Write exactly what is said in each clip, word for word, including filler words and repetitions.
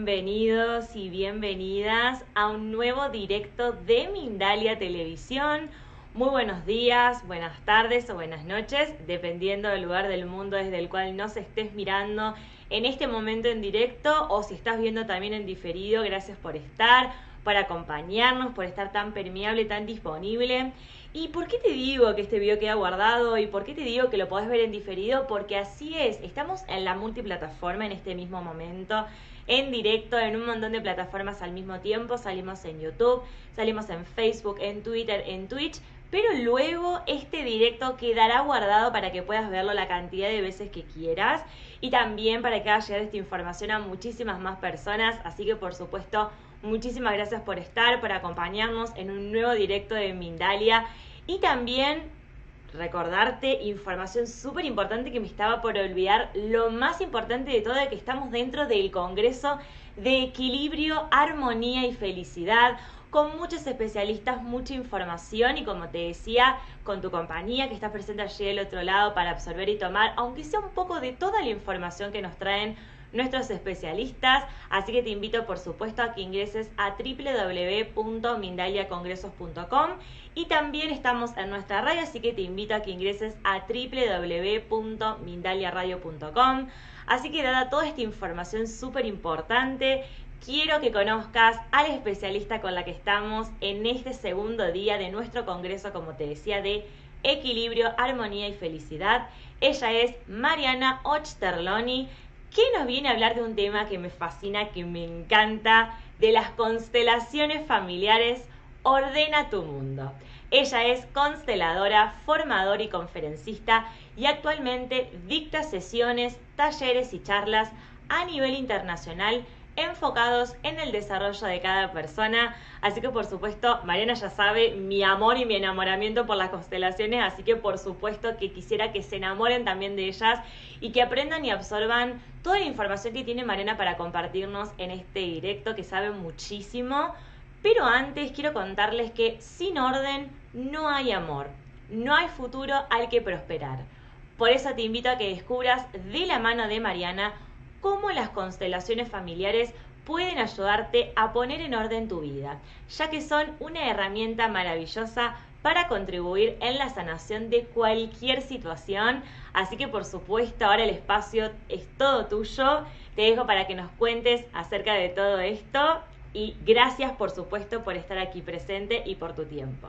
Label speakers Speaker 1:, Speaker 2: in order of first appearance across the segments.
Speaker 1: bienvenidos y bienvenidas a un nuevo directo de Mindalia Televisión. Muy buenos días, buenas tardes o buenas noches, dependiendo del lugar del mundo desde el cual nos estés mirando en este momento en directo o si estás viendo también en diferido. Gracias por estar, por acompañarnos, por estar tan permeable, tan disponible. ¿Y por qué te digo que este video queda guardado? ¿Y por qué te digo que lo podés ver en diferido? Porque así es, estamos en la multiplataforma en este mismo momento, en directo, en un montón de plataformas al mismo tiempo. Salimos en YouTube, salimos en Facebook, en Twitter, en Twitch, pero luego este directo quedará guardado para que puedas verlo la cantidad de veces que quieras y también para que haga llegar esta información a muchísimas más personas. Así que por supuesto, muchísimas gracias por estar, por acompañarnos en un nuevo directo de Mindalia y también recordarte información súper importante que me estaba por olvidar. Lo más importante de todo es que estamos dentro del Congreso de Equilibrio, Armonía y Felicidad, con muchos especialistas, mucha información y, como te decía, con tu compañía que está presente allí del otro lado para absorber y tomar, aunque sea un poco de toda la información que nos traen nuestros especialistas. Así que te invito por supuesto a que ingreses a doble u doble u doble u punto mindalia congresos punto com y también estamos en nuestra radio, así que te invito a que ingreses a doble u doble u doble u punto mindalia radio punto com. Así que dada toda esta información súper importante, quiero que conozcas al especialista con la que estamos en este segundo día de nuestro congreso, como te decía, de Equilibrio, Armonía y Felicidad. Ella es Mariana Ochterlony, que nos viene a hablar de un tema que me fascina, que me encanta, de las constelaciones familiares. Ordena tu mundo. Ella es consteladora, formadora y conferencista y actualmente dicta sesiones, talleres y charlas a nivel internacional enfocados en el desarrollo de cada persona. Así que por supuesto, Mariana ya sabe mi amor y mi enamoramiento por las constelaciones, así que por supuesto que quisiera que se enamoren también de ellas y que aprendan y absorban toda la información que tiene Mariana para compartirnos en este directo, que sabe muchísimo. Pero antes quiero contarles que sin orden no hay amor, no hay futuro al que prosperar. Por eso te invito a que descubras de la mano de Mariana cómo las constelaciones familiares pueden ayudarte a poner en orden tu vida, ya que son una herramienta maravillosa para contribuir en la sanación de cualquier situación. Así que por supuesto ahora el espacio es todo tuyo. Te dejo para que nos cuentes acerca de todo esto y gracias por supuesto por estar aquí presente y por tu tiempo.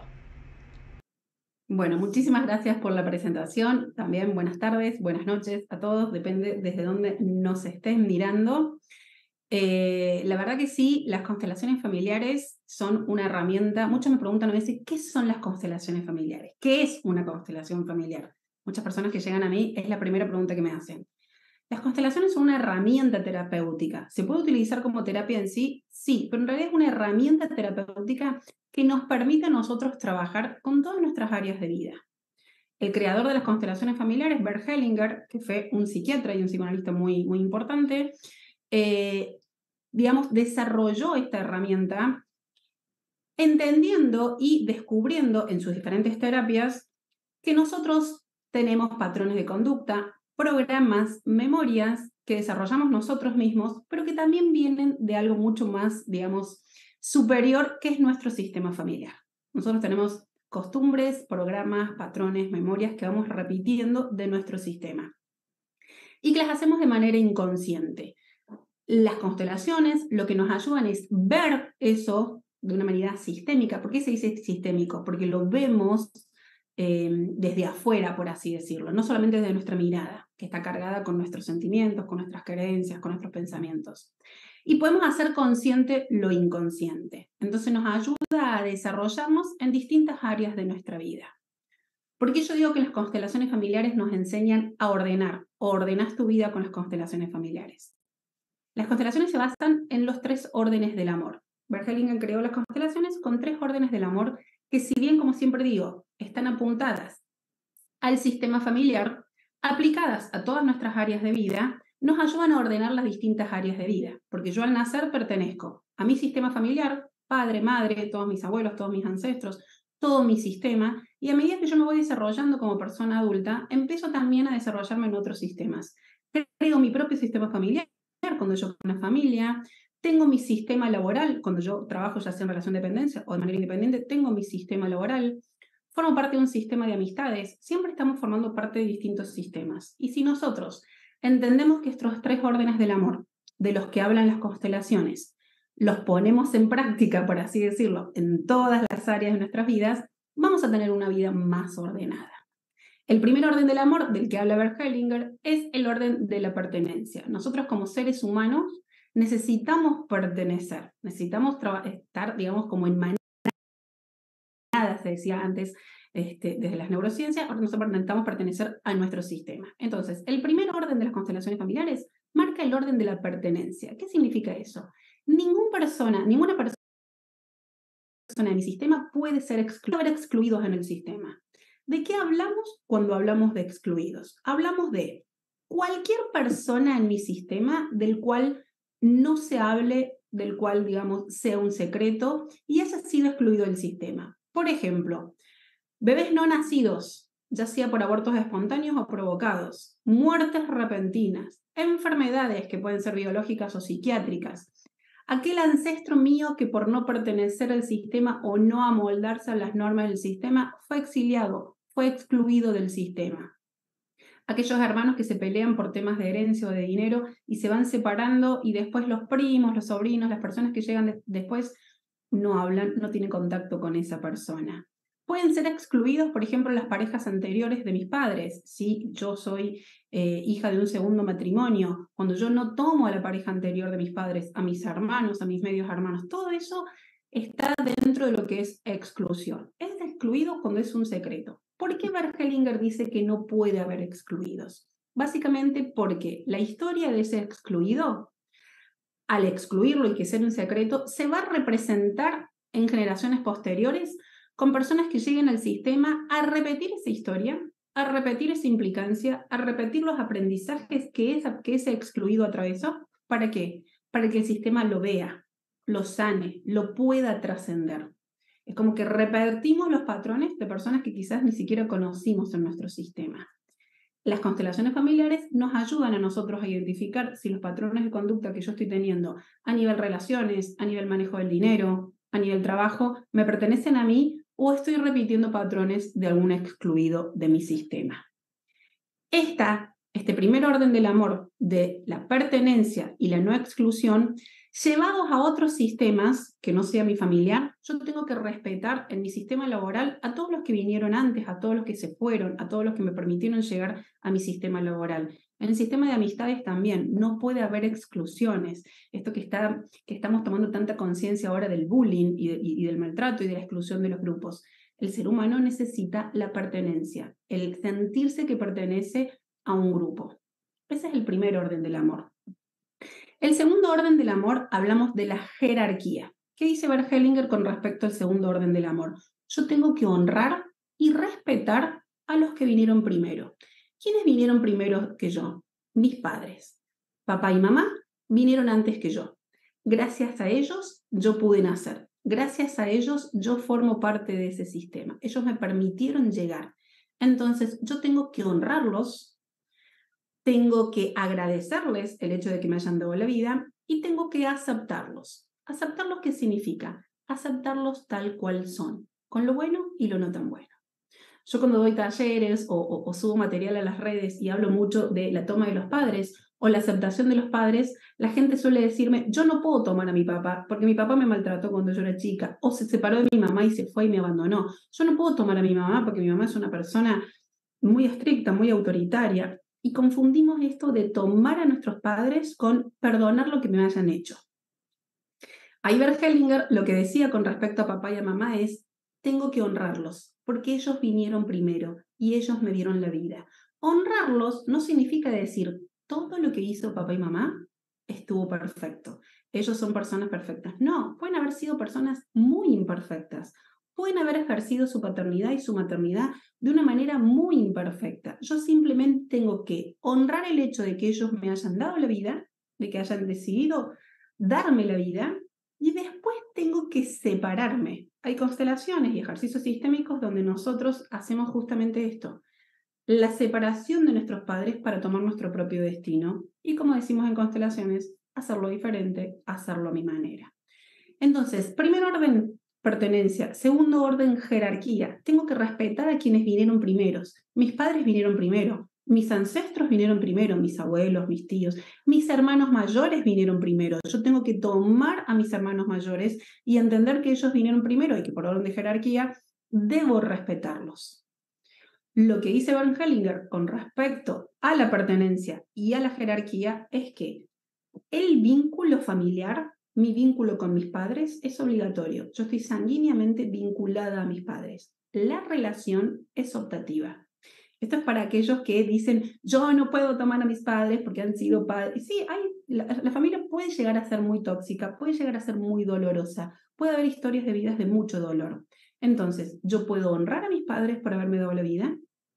Speaker 2: Bueno, muchísimas gracias por la presentación. También buenas tardes, buenas noches a todos, depende desde dónde nos estén mirando. Eh, la verdad que sí, las constelaciones familiares son una herramienta. Muchos me preguntan a veces, ¿qué son las constelaciones familiares? ¿Qué es una constelación familiar? Muchas personas que llegan a mí, es la primera pregunta que me hacen. Las constelaciones son una herramienta terapéutica. ¿Se puede utilizar como terapia en sí? Sí, pero en realidad es una herramienta terapéutica que nos permite a nosotros trabajar con todas nuestras áreas de vida. El creador de las constelaciones familiares, Bert Hellinger, que fue un psiquiatra y un psicoanalista muy, muy importante, eh, digamos, desarrolló esta herramienta entendiendo y descubriendo en sus diferentes terapias que nosotros tenemos patrones de conducta, programas, memorias que desarrollamos nosotros mismos, pero que también vienen de algo mucho más, digamos, superior, que es nuestro sistema familiar. Nosotros tenemos costumbres, programas, patrones, memorias que vamos repitiendo de nuestro sistema y que las hacemos de manera inconsciente. Las constelaciones lo que nos ayudan es ver eso de una manera sistémica. ¿Por qué se dice sistémico? Porque lo vemos eh, desde afuera, por así decirlo, no solamente desde nuestra mirada, que está cargada con nuestros sentimientos, con nuestras creencias, con nuestros pensamientos. Y podemos hacer consciente lo inconsciente. Entonces nos ayuda a desarrollarnos en distintas áreas de nuestra vida. ¿Por qué yo digo que las constelaciones familiares nos enseñan a ordenar? O ordenás tu vida con las constelaciones familiares. Las constelaciones se basan en los tres órdenes del amor. Bert Hellinger creó las constelaciones con tres órdenes del amor que, si bien, como siempre digo, están apuntadas al sistema familiar, aplicadas a todas nuestras áreas de vida, nos ayudan a ordenar las distintas áreas de vida. Porque yo al nacer pertenezco a mi sistema familiar, padre, madre, todos mis abuelos, todos mis ancestros, todo mi sistema, y a medida que yo me voy desarrollando como persona adulta, empiezo también a desarrollarme en otros sistemas. Creo mi propio sistema familiar cuando yo creo una familia, tengo mi sistema laboral, cuando yo trabajo ya sea en relación de dependencia o de manera independiente, tengo mi sistema laboral, formo parte de un sistema de amistades, siempre estamos formando parte de distintos sistemas. Y si nosotros entendemos que estos tres órdenes del amor, de los que hablan las constelaciones, los ponemos en práctica, por así decirlo, en todas las áreas de nuestras vidas, vamos a tener una vida más ordenada. El primer orden del amor, del que habla Bert Hellinger, es el orden de la pertenencia. Nosotros como seres humanos necesitamos pertenecer, necesitamos estar, digamos, como en manada, se decía antes, este, desde las neurociencias, ahora nosotros necesitamos pertenecer a nuestro sistema. Entonces, el primer orden de las constelaciones familiares marca el orden de la pertenencia. ¿Qué significa eso? Ninguna persona, ninguna persona en mi sistema puede ser exclu- haber excluidos en el sistema. ¿De qué hablamos cuando hablamos de excluidos? Hablamos de cualquier persona en mi sistema del cual no se hable, del cual, digamos, sea un secreto y haya sido excluido del sistema. Por ejemplo, bebés no nacidos, ya sea por abortos espontáneos o provocados, muertes repentinas, enfermedades que pueden ser biológicas o psiquiátricas, aquel ancestro mío que por no pertenecer al sistema o no amoldarse a las normas del sistema fue exiliado, fue excluido del sistema. Aquellos hermanos que se pelean por temas de herencia o de dinero y se van separando y después los primos, los sobrinos, las personas que llegan de- después no hablan, no tienen contacto con esa persona. Pueden ser excluidos, por ejemplo, las parejas anteriores de mis padres. Si yo soy eh, hija de un segundo matrimonio, cuando yo no tomo a la pareja anterior de mis padres, a mis hermanos, a mis medios hermanos, todo eso está dentro de lo que es exclusión. Es excluido cuando es un secreto. ¿Por qué Bert Hellinger dice que no puede haber excluidos? Básicamente porque la historia de ese excluido, al excluirlo y que sea un secreto, se va a representar en generaciones posteriores con personas que lleguen al sistema a repetir esa historia, a repetir esa implicancia, a repetir los aprendizajes que, esa, que ese excluido atravesó. ¿Para qué? Para que el sistema lo vea, lo sane, lo pueda trascender. Es como que repetimos los patrones de personas que quizás ni siquiera conocimos en nuestro sistema. Las constelaciones familiares nos ayudan a nosotros a identificar si los patrones de conducta que yo estoy teniendo a nivel relaciones, a nivel manejo del dinero, a nivel trabajo, me pertenecen a mí o estoy repitiendo patrones de algún excluido de mi sistema. Esta, este primer orden del amor de la pertenencia y la no exclusión, llevados a otros sistemas que no sea mi familiar, yo tengo que respetar en mi sistema laboral a todos los que vinieron antes, a todos los que se fueron, a todos los que me permitieron llegar a mi sistema laboral. En el sistema de amistades también no puede haber exclusiones. Esto que, está, que estamos tomando tanta conciencia ahora del bullying y, de, y del maltrato y de la exclusión de los grupos. El ser humano necesita la pertenencia, el sentirse que pertenece a un grupo. Ese es el primer orden del amor. El segundo orden del amor, hablamos de la jerarquía. ¿Qué dice Bert Hellinger con respecto al segundo orden del amor? Yo tengo que honrar y respetar a los que vinieron primero. ¿Quiénes vinieron primero que yo? Mis padres. Papá y mamá vinieron antes que yo. Gracias a ellos yo pude nacer. Gracias a ellos yo formo parte de ese sistema. Ellos me permitieron llegar. Entonces yo tengo que honrarlos, tengo que agradecerles el hecho de que me hayan dado la vida y tengo que aceptarlos. ¿Aceptarlos qué significa? Aceptarlos tal cual son, con lo bueno y lo no tan bueno. Yo cuando doy talleres o, o, o subo material a las redes y hablo mucho de la toma de los padres o la aceptación de los padres, la gente suele decirme, yo no puedo tomar a mi papá porque mi papá me maltrató cuando yo era chica o se separó de mi mamá y se fue y me abandonó. Yo no puedo tomar a mi mamá porque mi mamá es una persona muy estricta, muy autoritaria. Y confundimos esto de tomar a nuestros padres con perdonar lo que me hayan hecho. Ahí Bert Hellinger lo que decía con respecto a papá y a mamá es, tengo que honrarlos, porque ellos vinieron primero y ellos me dieron la vida. Honrarlos no significa decir, todo lo que hizo papá y mamá estuvo perfecto. Ellos son personas perfectas. No, pueden haber sido personas muy imperfectas. Pueden haber ejercido su paternidad y su maternidad de una manera muy imperfecta. Yo simplemente tengo que honrar el hecho de que ellos me hayan dado la vida, de que hayan decidido darme la vida, y después tengo que separarme. Hay constelaciones y ejercicios sistémicos donde nosotros hacemos justamente esto. La separación de nuestros padres para tomar nuestro propio destino. Y como decimos en constelaciones, hacerlo diferente, hacerlo a mi manera. Entonces, primer orden, pertenencia. Segundo orden, jerarquía. Tengo que respetar a quienes vinieron primeros. Mis padres vinieron primero, mis ancestros vinieron primero, mis abuelos, mis tíos, mis hermanos mayores vinieron primero. Yo tengo que tomar a mis hermanos mayores y entender que ellos vinieron primero y que por orden de jerarquía debo respetarlos. Lo que dice Bert Hellinger con respecto a la pertenencia y a la jerarquía es que el vínculo familiar, mi vínculo con mis padres, es obligatorio. Yo estoy sanguíneamente vinculada a mis padres. La relación es optativa. Esto es para aquellos que dicen, yo no puedo tomar a mis padres porque han sido padres. Sí, hay, la, la familia puede llegar a ser muy tóxica, puede llegar a ser muy dolorosa, puede haber historias de vidas de mucho dolor. Entonces, yo puedo honrar a mis padres por haberme dado la vida,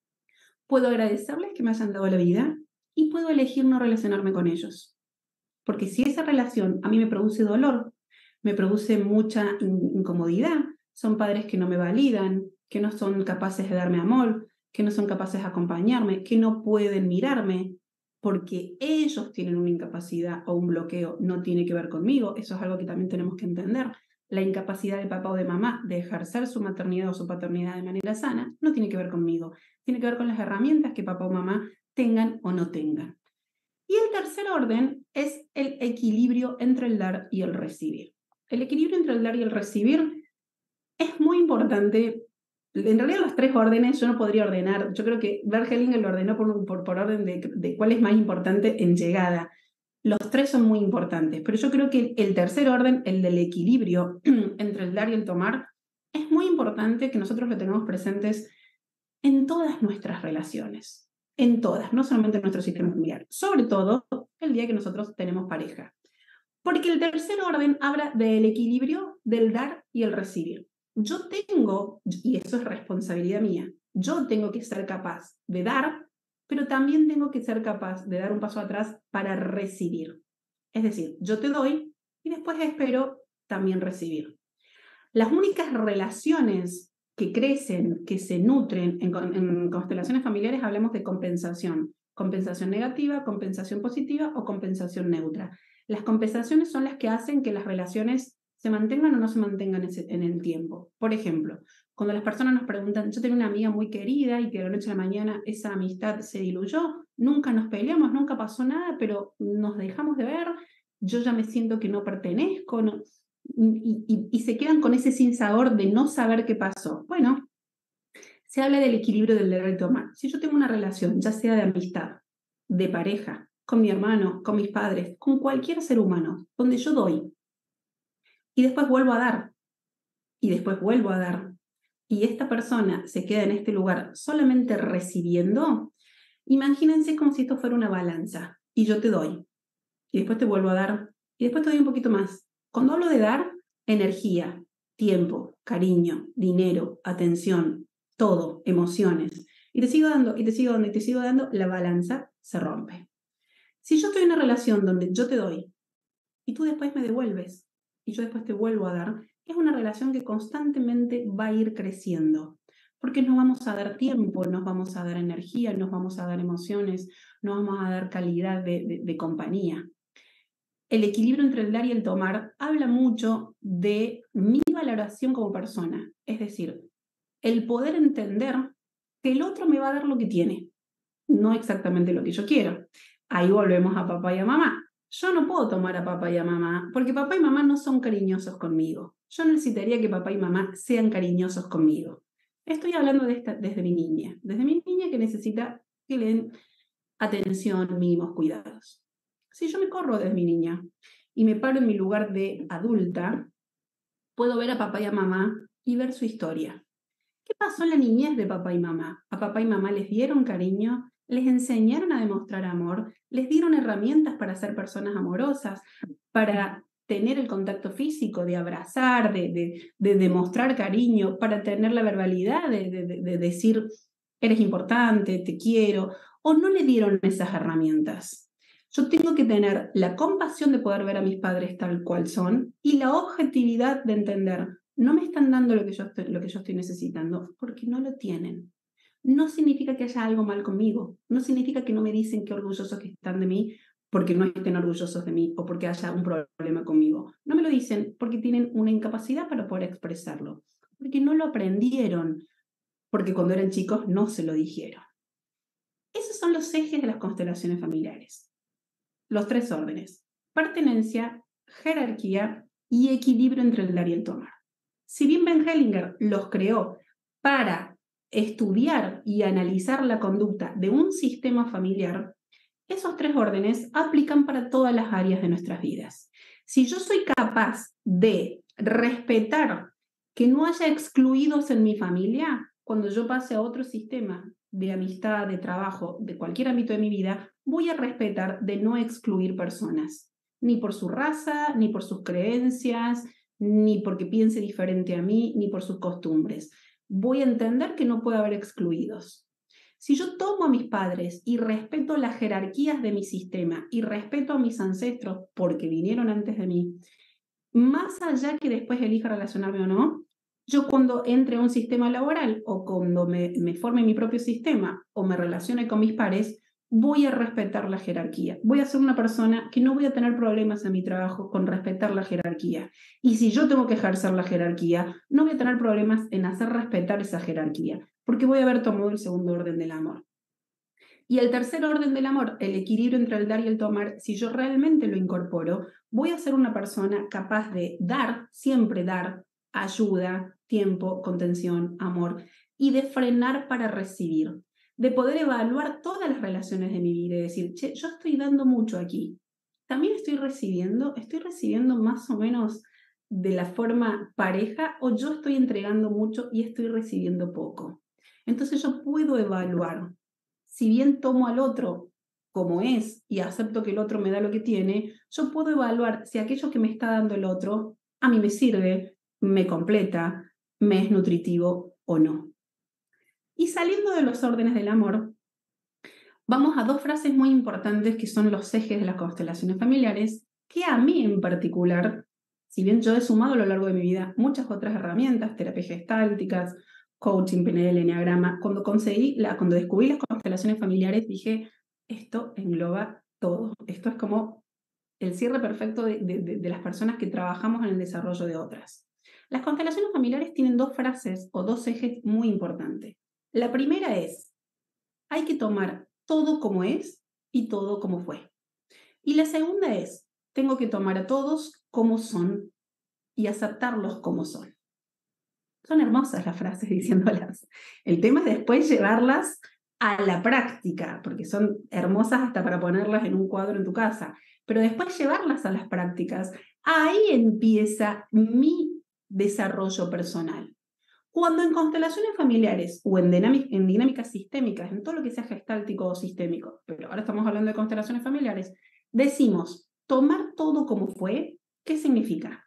Speaker 2: puedo agradecerles que me hayan dado la vida y puedo elegir no relacionarme con ellos. Porque si esa relación a mí me produce dolor, me produce mucha incomodidad, son padres que no me validan, que no son capaces de darme amor, que no son capaces de acompañarme, que no pueden mirarme, porque ellos tienen una incapacidad o un bloqueo, no tiene que ver conmigo. Eso es algo que también tenemos que entender. La incapacidad de papá o de mamá de ejercer su maternidad o su paternidad de manera sana no tiene que ver conmigo, tiene que ver con las herramientas que papá o mamá tengan o no tengan. Y el tercer orden es el equilibrio entre el dar y el recibir. El equilibrio entre el dar y el recibir es muy importante. En realidad los tres órdenes yo no podría ordenar. Yo creo que Bert Hellinger lo ordenó por, por, por orden de, de cuál es más importante en llegada. Los tres son muy importantes, pero yo creo que el tercer orden, el del equilibrio entre el dar y el tomar, es muy importante que nosotros lo tengamos presentes en todas nuestras relaciones. En todas, no solamente en nuestro sistema familiar, sobre todo el día que nosotros tenemos pareja. Porque el tercer orden habla del equilibrio del dar y el recibir. Yo tengo, y eso es responsabilidad mía, yo tengo que ser capaz de dar, pero también tengo que ser capaz de dar un paso atrás para recibir. Es decir, yo te doy y después espero también recibir. Las únicas relaciones que crecen, que se nutren en, en constelaciones familiares, hablamos de compensación. Compensación negativa, compensación positiva o compensación neutra. Las compensaciones son las que hacen que las relaciones se mantengan o no se mantengan en el tiempo. Por ejemplo, cuando las personas nos preguntan, yo tengo una amiga muy querida y que de la noche a la mañana esa amistad se diluyó, nunca nos peleamos, nunca pasó nada, pero nos dejamos de ver, yo ya me siento que no pertenezco, no, y, y, y se quedan con ese sinsabor de no saber qué pasó. Bueno, se habla del equilibrio del dar y tomar. Si yo tengo una relación, ya sea de amistad, de pareja, con mi hermano, con mis padres, con cualquier ser humano, donde yo doy, y después vuelvo a dar, y después vuelvo a dar, y esta persona se queda en este lugar solamente recibiendo, imagínense como si esto fuera una balanza, y yo te doy, y después te vuelvo a dar, y después te doy un poquito más. Cuando hablo de dar, energía, tiempo, cariño, dinero, atención, todo, emociones, y te sigo dando, y te sigo dando, y te sigo dando, la balanza se rompe. Si yo estoy en una relación donde yo te doy, y tú después me devuelves, y yo después te vuelvo a dar, es una relación que constantemente va a ir creciendo, porque nos vamos a dar tiempo, nos vamos a dar energía, nos vamos a dar emociones, nos vamos a dar calidad de, de, de compañía. El equilibrio entre el dar y el tomar habla mucho de mi valoración como persona, es decir, el poder entender que el otro me va a dar lo que tiene, no exactamente lo que yo quiero. Ahí volvemos a papá y a mamá. Yo no puedo tomar a papá y a mamá porque papá y mamá no son cariñosos conmigo. Yo necesitaría que papá y mamá sean cariñosos conmigo. Estoy hablando de esta, desde mi niña, desde mi niña que necesita que le den atención, mimos, cuidados. Si yo me corro desde mi niña y me paro en mi lugar de adulta, puedo ver a papá y a mamá y ver su historia. ¿Qué pasó en la niñez de papá y mamá? A papá y mamá les dieron cariño, les enseñaron a demostrar amor, les dieron herramientas para ser personas amorosas, para tener el contacto físico, de abrazar, de, de, de demostrar cariño, para tener la verbalidad de, de, de decir, eres importante, te quiero, o no le dieron esas herramientas. Yo tengo que tener la compasión de poder ver a mis padres tal cual son y la objetividad de entender, no me están dando lo que yo estoy, lo que yo estoy necesitando porque no lo tienen. No significa que haya algo mal conmigo, no significa que no me dicen qué orgullosos que están de mí porque no estén orgullosos de mí o porque haya un problema conmigo. No me lo dicen porque tienen una incapacidad para poder expresarlo, porque no lo aprendieron, porque cuando eran chicos no se lo dijeron. Esos son los ejes de las constelaciones familiares. Los tres órdenes: pertenencia, jerarquía y equilibrio entre el dar y el tomar. Si bien Ben Hellinger los creó para estudiar y analizar la conducta de un sistema familiar, esos tres órdenes aplican para todas las áreas de nuestras vidas. Si yo soy capaz de respetar que no haya excluidos en mi familia, cuando yo pase a otro sistema de amistad, de trabajo, de cualquier ámbito de mi vida, voy a respetar de no excluir personas, ni por su raza, ni por sus creencias, ni porque piense diferente a mí, ni por sus costumbres. Voy a entender que no puede haber excluidos. Si yo tomo a mis padres y respeto las jerarquías de mi sistema y respeto a mis ancestros porque vinieron antes de mí, más allá que después elija relacionarme o no, yo cuando entre a un sistema laboral o cuando me, me forme mi propio sistema o me relacione con mis pares, voy a respetar la jerarquía. Voy a ser una persona que no voy a tener problemas en mi trabajo con respetar la jerarquía. Y si yo tengo que ejercer la jerarquía, no voy a tener problemas en hacer respetar esa jerarquía, porque voy a haber tomado el segundo orden del amor. Y el tercer orden del amor, el equilibrio entre el dar y el tomar, si yo realmente lo incorporo, voy a ser una persona capaz de dar, siempre dar, ayuda, tiempo, contención, amor, y de frenar para recibir, de poder evaluar todas las relaciones de mi vida y decir, che, yo estoy dando mucho aquí, también estoy recibiendo, estoy recibiendo más o menos de la forma pareja, o yo estoy entregando mucho y estoy recibiendo poco. Entonces yo puedo evaluar. Si bien tomo al otro como es y acepto que el otro me da lo que tiene, yo puedo evaluar si aquello que me está dando el otro a mí me sirve, me completa, me es nutritivo o no. Y saliendo de los órdenes del amor, vamos a dos frases muy importantes que son los ejes de las constelaciones familiares, que a mí en particular, si bien yo he sumado a lo largo de mi vida muchas otras herramientas, terapias gestálticas, coaching, P N L, enneagrama, cuando conseguí, la, cuando descubrí las constelaciones familiares, dije, esto engloba todo. Esto es como el cierre perfecto de, de, de, de las personas que trabajamos en el desarrollo de otras. Las constelaciones familiares tienen dos frases o dos ejes muy importantes. La primera es, hay que tomar todo como es y todo como fue. Y la segunda es, tengo que tomar a todos como son y aceptarlos como son. Son hermosas las frases diciéndolas. El tema es después llevarlas a la práctica, porque son hermosas hasta para ponerlas en un cuadro en tu casa, pero después llevarlas a las prácticas, ahí empieza mi desarrollo personal. Cuando en constelaciones familiares o en, en dinámicas sistémicas, en todo lo que sea gestáltico o sistémico, pero ahora estamos hablando de constelaciones familiares, decimos tomar todo como fue, ¿qué significa?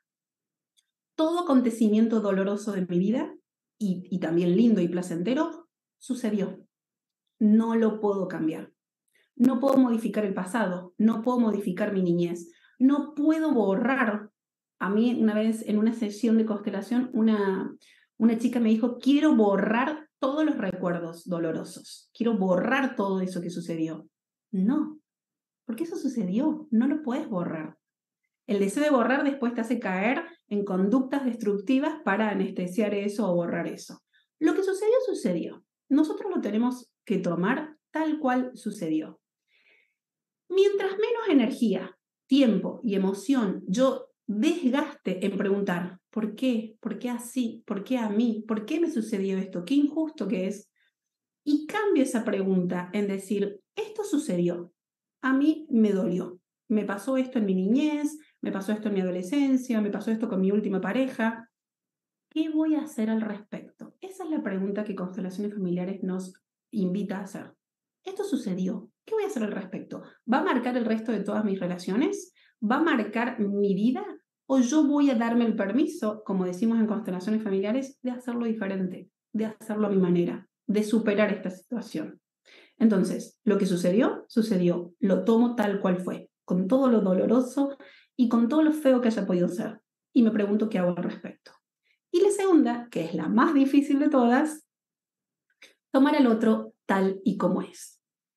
Speaker 2: Todo acontecimiento doloroso de mi vida, y, y también lindo y placentero, sucedió. No lo puedo cambiar. No puedo modificar el pasado, no puedo modificar mi niñez, no puedo borrar. A mí una vez en una sesión de constelación, una, una chica me dijo, quiero borrar todos los recuerdos dolorosos, quiero borrar todo eso que sucedió. No, porque eso sucedió, no lo puedes borrar. El deseo de borrar después te hace caer en conductas destructivas para anestesiar eso o borrar eso. Lo que sucedió, sucedió. Nosotros lo tenemos que tomar tal cual sucedió. Mientras menos energía, tiempo y emoción yo desgaste en preguntar ¿por qué? ¿Por qué así? ¿Por qué a mí? ¿Por qué me sucedió esto? ¿Qué injusto que es? Y cambio esa pregunta en decir, esto sucedió, a mí me dolió, me pasó esto en mi niñez, me pasó esto en mi adolescencia, me pasó esto con mi última pareja. ¿Qué voy a hacer al respecto? Esa es la pregunta que Constelaciones Familiares nos invita a hacer. Esto sucedió, ¿qué voy a hacer al respecto? ¿Va a marcar el resto de todas mis relaciones? ¿Va a marcar mi vida? ¿O yo voy a darme el permiso, como decimos en Constelaciones Familiares, de hacerlo diferente, de hacerlo a mi manera, de superar esta situación? Entonces, lo que sucedió, sucedió. Lo tomo tal cual fue, con todo lo doloroso y con todo lo feo que haya podido ser. Y me pregunto qué hago al respecto. Y la segunda, que es la más difícil de todas, tomar al otro tal y como es.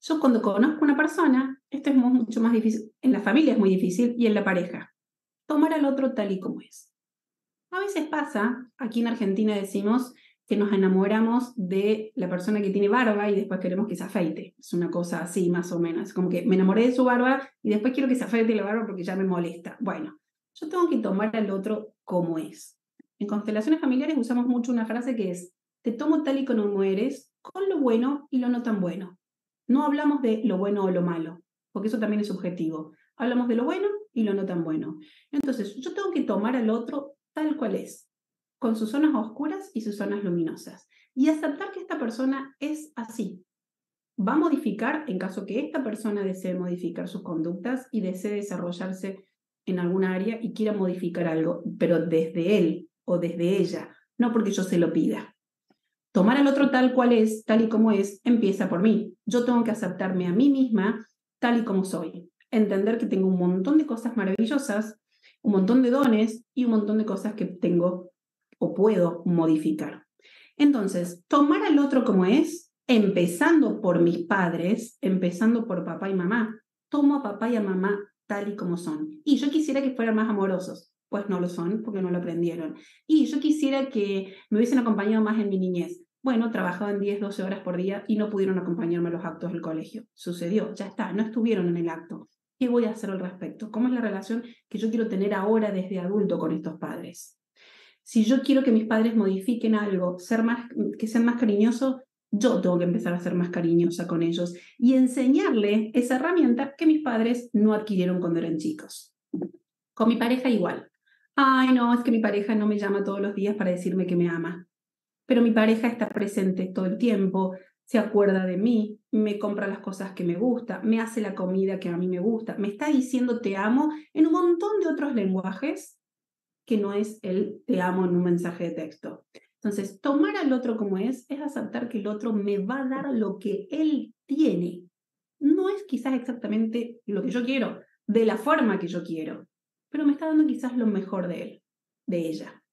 Speaker 2: Yo cuando conozco a una persona, esto es mucho más difícil, en la familia es muy difícil y en la pareja, tomar al otro tal y como es. A veces pasa, aquí en Argentina decimos que nos enamoramos de la persona que tiene barba y después queremos que se afeite. Es una cosa así, más o menos. Como que me enamoré de su barba y después quiero que se afeite la barba porque ya me molesta. Bueno, yo tengo que tomar al otro como es. En constelaciones familiares usamos mucho una frase que es, te tomo tal y como eres, con lo bueno y lo no tan bueno. No hablamos de lo bueno o lo malo, porque eso también es subjetivo. Hablamos de lo bueno y lo no tan bueno. Entonces, yo tengo que tomar al otro tal cual es, con sus zonas oscuras y sus zonas luminosas, y aceptar que esta persona es así. Va a modificar en caso que esta persona desee modificar sus conductas y desee desarrollarse en alguna área y quiera modificar algo, pero desde él o desde ella, no porque yo se lo pida. Tomar al otro tal cual es, tal y como es, empieza por mí. Yo tengo que aceptarme a mí misma tal y como soy. Entender que tengo un montón de cosas maravillosas, un montón de dones y un montón de cosas que tengo o puedo modificar. Entonces, tomar al otro como es, empezando por mis padres, empezando por papá y mamá. Tomo a papá y a mamá tal y como son. Y yo quisiera que fueran más amorosos. Pues no lo son, porque no lo aprendieron. Y yo quisiera que me hubiesen acompañado más en mi niñez. Bueno, trabajaban diez, doce horas por día y no pudieron acompañarme a los actos del colegio. Sucedió, ya está, no estuvieron en el acto. ¿Qué voy a hacer al respecto? ¿Cómo es la relación que yo quiero tener ahora desde adulto con estos padres? Si yo quiero que mis padres modifiquen algo, ser más, que sean más cariñosos, yo tengo que empezar a ser más cariñosa con ellos y enseñarle esa herramienta que mis padres no adquirieron cuando eran chicos. Con mi pareja igual. Ay, no, es que mi pareja no me llama todos los días para decirme que me ama, pero mi pareja está presente todo el tiempo, se acuerda de mí, me compra las cosas que me gusta, me hace la comida que a mí me gusta, me está diciendo te amo en un montón de otros lenguajes que no es el te amo en un mensaje de texto. Entonces, tomar al otro como es, es aceptar que el otro me va a dar lo que él tiene. No es quizás exactamente lo que yo quiero, de la forma que yo quiero, pero me está dando quizás lo mejor de él, de ella.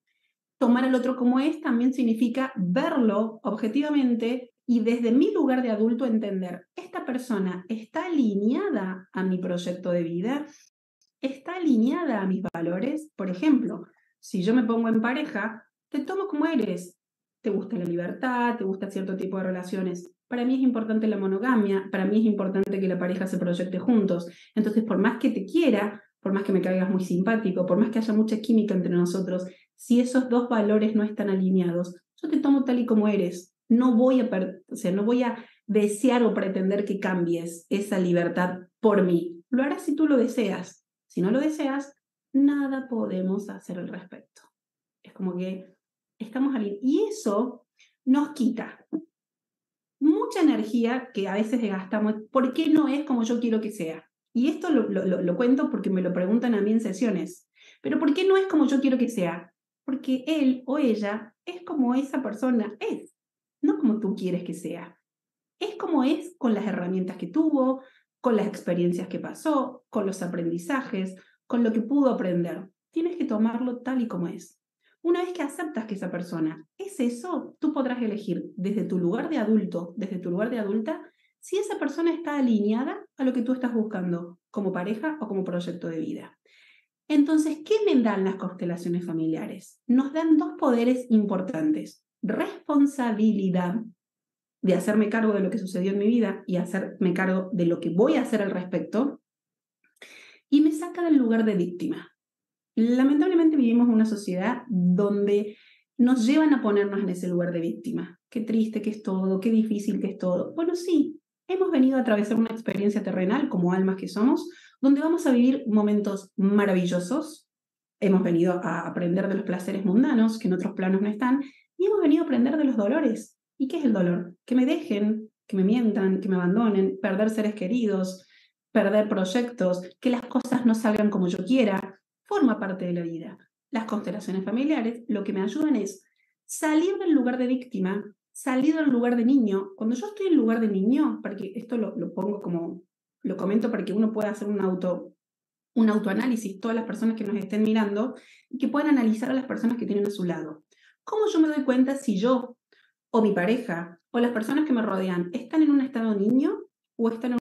Speaker 2: Tomar al otro como es también significa verlo objetivamente y desde mi lugar de adulto entender, esta persona está alineada a mi proyecto de vida, está alineada a mis valores. Por ejemplo, si yo me pongo en pareja, te tomo como eres. Te gusta la libertad, te gusta cierto tipo de relaciones. Para mí es importante la monogamia, para mí es importante que la pareja se proyecte juntos. Entonces, por más que te quiera, por más que me caigas muy simpático, por más que haya mucha química entre nosotros, si esos dos valores no están alineados, yo te tomo tal y como eres. No voy a, o sea, no voy a desear o pretender que cambies esa libertad por mí. Lo harás si tú lo deseas. Si no lo deseas, nada podemos hacer al respecto. Es como que estamos alineados. Y eso nos quita mucha energía que a veces gastamos. ¿Por qué no es como yo quiero que sea? Y esto lo, lo, lo cuento porque me lo preguntan a mí en sesiones. ¿Pero por qué no es como yo quiero que sea? Porque él o ella es como esa persona es, no como tú quieres que sea. Es como es con las herramientas que tuvo, con las experiencias que pasó, con los aprendizajes, con lo que pudo aprender. Tienes que tomarlo tal y como es. Una vez que aceptas que esa persona es eso, tú podrás elegir desde tu lugar de adulto, desde tu lugar de adulta, si esa persona está alineada a lo que tú estás buscando como pareja o como proyecto de vida. Entonces, ¿qué me dan las constelaciones familiares? Nos dan dos poderes importantes: responsabilidad de hacerme cargo de lo que sucedió en mi vida y hacerme cargo de lo que voy a hacer al respecto, y me saca del lugar de víctima. Lamentablemente vivimos en una sociedad donde nos llevan a ponernos en ese lugar de víctima. Qué triste que es todo, qué difícil que es todo. Bueno, sí, hemos venido a atravesar una experiencia terrenal como almas que somos, donde vamos a vivir momentos maravillosos. Hemos venido a aprender de los placeres mundanos que en otros planos no están, y hemos venido a aprender de los dolores. ¿Y qué es el dolor? Que me dejen, que me mientan, que me abandonen, perder seres queridos, perder proyectos, que las cosas no salgan como yo quiera. Forma parte de la vida. Las constelaciones familiares lo que me ayudan es salir del lugar de víctima, salir del lugar de niño. Cuando yo estoy en lugar de niño, porque esto lo, lo pongo como, lo comento para que uno pueda hacer un auto, un autoanálisis, todas las personas que nos estén mirando, y que puedan analizar a las personas que tienen a su lado. ¿Cómo yo me doy cuenta si yo o mi pareja o las personas que me rodean están en un estado niño o está en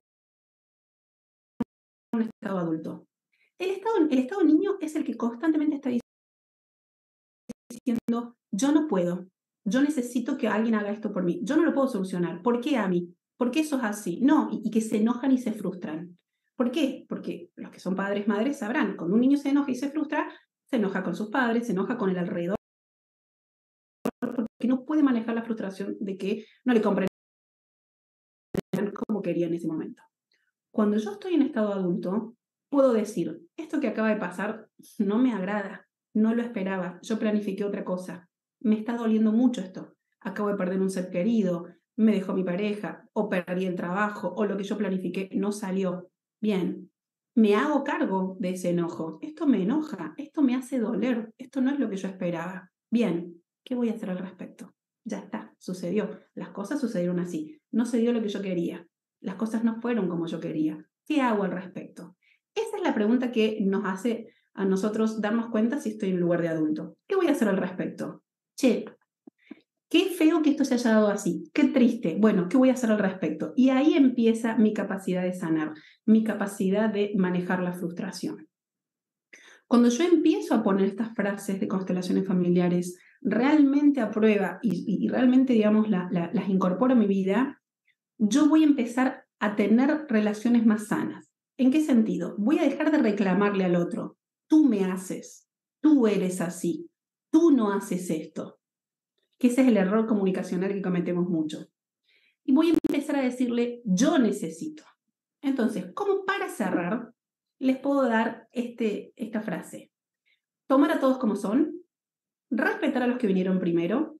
Speaker 2: un estado adulto. El estado, el estado niño es el que constantemente está diciendo, yo no puedo, yo necesito que alguien haga esto por mí, yo no lo puedo solucionar, ¿por qué a mí? ¿Por qué eso es así? No, y, y que se enojan y se frustran. ¿Por qué? Porque los que son padres, madres sabrán, cuando un niño se enoja y se frustra, se enoja con sus padres, se enoja con el alrededor, porque no puede manejar la frustración de que no le compren como quería en ese momento. Cuando yo estoy en estado adulto, puedo decir, esto que acaba de pasar no me agrada, no lo esperaba, yo planifiqué otra cosa, me está doliendo mucho esto, acabo de perder un ser querido, me dejó mi pareja, o perdí el trabajo, o lo que yo planifiqué no salió. Bien, me hago cargo de ese enojo, esto me enoja, esto me hace doler, esto no es lo que yo esperaba. Bien, ¿qué voy a hacer al respecto? Ya está, sucedió, las cosas sucedieron así, no se dio lo que yo quería. Las cosas no fueron como yo quería. ¿Qué hago al respecto? Esa es la pregunta que nos hace a nosotros darnos cuenta si estoy en lugar de adulto. ¿Qué voy a hacer al respecto? Che, qué feo que esto se haya dado así. Qué triste. Bueno, ¿qué voy a hacer al respecto? Y ahí empieza mi capacidad de sanar, mi capacidad de manejar la frustración. Cuando yo empiezo a poner estas frases de constelaciones familiares realmente a prueba y, y realmente, digamos, la, la, las incorporo a mi vida, yo voy a empezar a tener relaciones más sanas. ¿En qué sentido? Voy a dejar de reclamarle al otro. Tú me haces, tú eres así, tú no haces esto. Que ese es el error comunicacional que cometemos mucho. Y voy a empezar a decirle, yo necesito. Entonces, como para cerrar, les puedo dar este, esta frase. Tomar a todos como son, respetar a los que vinieron primero,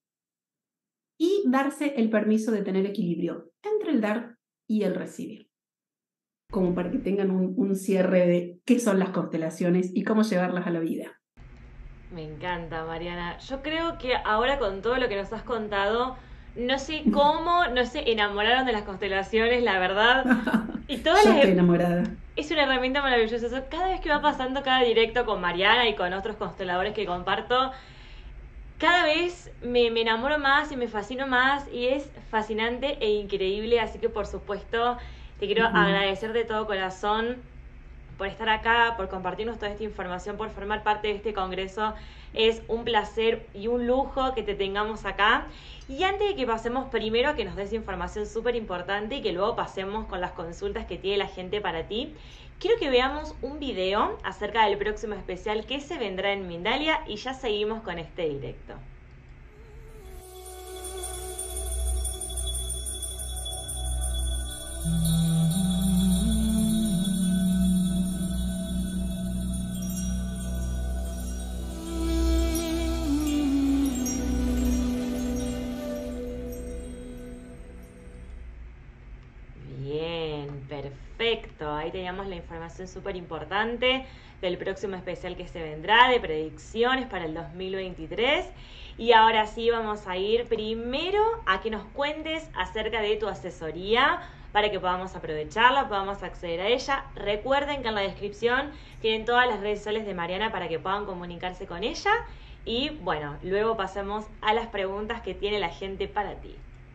Speaker 2: y darse el permiso de tener equilibrio entre el dar y el recibir. Como para que tengan un, un cierre de qué son las constelaciones y cómo llevarlas a la vida.
Speaker 1: Me encanta, Mariana. Yo creo que ahora con todo lo que nos has contado, no sé cómo no se enamoraron de las constelaciones, la verdad. Y todas
Speaker 2: Yo
Speaker 1: las...
Speaker 2: estoy enamorada.
Speaker 1: Es una herramienta maravillosa. Cada vez que va pasando cada directo con Mariana y con otros consteladores que comparto, cada vez me, me enamoro más y me fascino más y es fascinante e increíble, así que por supuesto te quiero uh-huh. agradecer de todo corazón por estar acá, por compartirnos toda esta información, por formar parte de este congreso. Es un placer y un lujo que te tengamos acá. Y antes de que pasemos primero a que nos des información súper importante y que luego pasemos con las consultas que tiene la gente para ti, quiero que veamos un video acerca del próximo especial que se vendrá en Mindalia y ya seguimos con este directo. Perfecto, ahí teníamos la información súper importante del próximo especial que se vendrá, de predicciones para el dos mil veintitrés. Y ahora sí vamos a ir primero a que nos cuentes acerca de tu asesoría para que podamos aprovecharla, podamos acceder a ella. Recuerden que en la descripción tienen todas las redes sociales de Mariana para que puedan comunicarse con ella. Y bueno, luego pasemos a las preguntas que tiene la gente para ti.